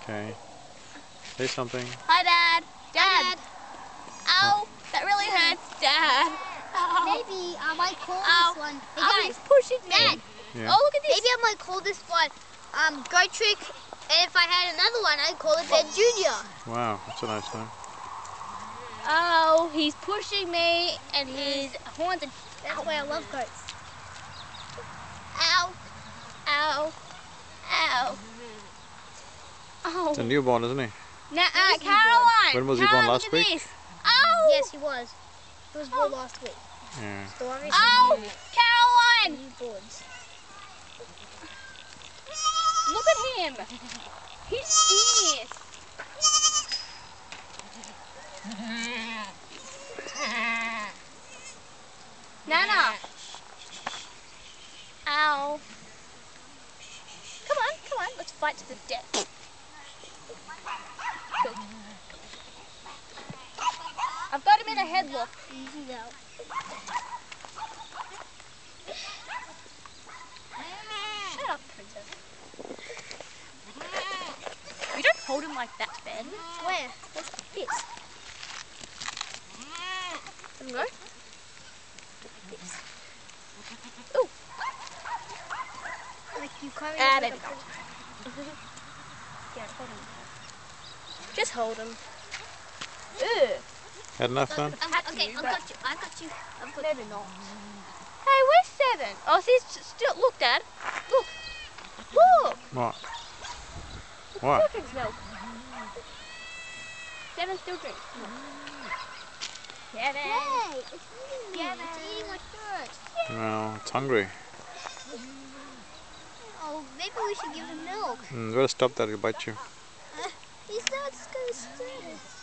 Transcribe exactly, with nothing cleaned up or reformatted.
Okay. Say something. Hi, Dad. Dad. Dad. Ow, that really hurts, Dad. Ow. Maybe I might call Ow. this one. Hey Ow, guys, he's pushing me. Dad. Yeah. Oh, look at this. Maybe I might call this one um, Go Trick. And if I had another one, I'd call it Ben Junior Wow, that's a nice name. Oh, he's pushing me, and his horns are... That's why I love goats. Ow. Ow. Ow. Oh. It's a newborn, isn't he? Now, uh, Yes, he Caroline. When was he Caroline, born, last look at week? this. Ow. Yes, he was. He was born last week. Yeah. So obviously Ow. Caroline. newborns. Look at him. He's fierce. Nana. Ow. Come on, come on. Let's fight to the death. I've got him in a headlock. Easy though. Shut up, princess. We don't hold him like that, Ben. Where? Like this. Let him go. This. Ooh. Like you can't Ah, even there look we up. go. Yeah, hold him. Just hold him. Ugh. Had enough fun? Um, Had to, okay, I but- got you. I got you. I've got Maybe not. Hey, where's Seven? Oh, see, it's still. Look, Dad. Look. Look. What? Still What? drinks milk. Seven still drinks. Come on. Seven. Hey, it's eating me. Yeah, It's man. eating my shirt. Well, it's hungry. Oh, maybe we should give him milk. Mm, you better stop that, it'll bite you. Uh, he's not going to stay.